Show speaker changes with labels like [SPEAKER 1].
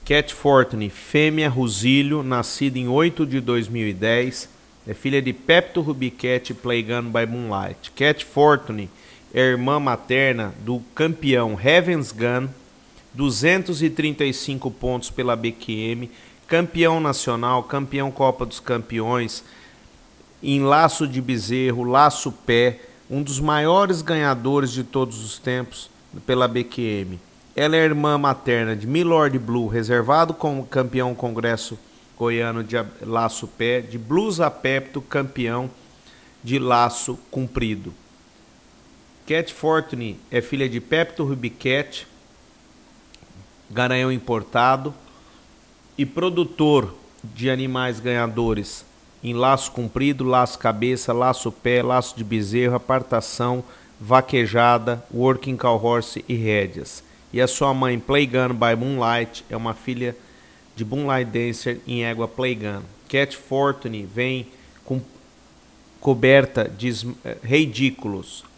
[SPEAKER 1] Cat Fortune, fêmea Rusílio, nascida em 8 de 2010, é filha de Pepto Ruby Cat Plagueano by Moonlight. Cat Fortune é irmã materna do campeão Heaven's Gun, 235 pontos pela BQM, campeão nacional, campeão Copa dos Campeões, em laço de bezerro, laço pé, um dos maiores ganhadores de todos os tempos pela BQM. Ela é irmã materna de Milord Blue, reservado como campeão congresso goiano de laço pé, de Blues Apepto, campeão de laço comprido. Cat Fortune é filha de Pepto Ruby Cat, garanhão importado, e produtor de animais ganhadores em laço comprido, laço cabeça, laço pé, laço de bezerro, apartação, vaquejada, working cow horse e rédeas. E a sua mãe, Plagueano by Moonlight, é uma filha de Moonlight Dancer em égua Plagueano. Cat Fortune vem com coberta de ridículos,